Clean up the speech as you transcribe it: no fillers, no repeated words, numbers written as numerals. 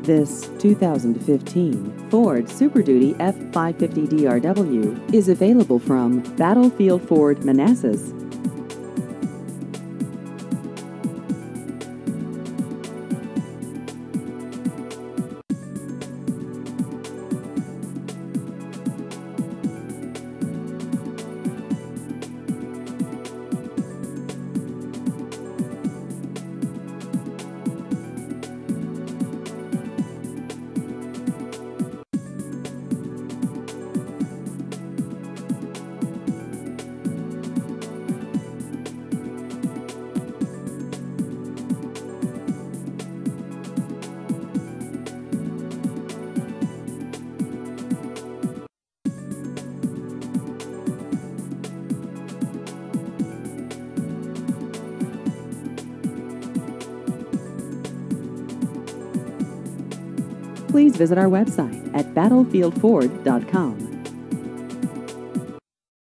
This 2015 Ford Super Duty F550 DRW is available from Battlefield Ford Manassas. Please visit our website at battlefieldford.com.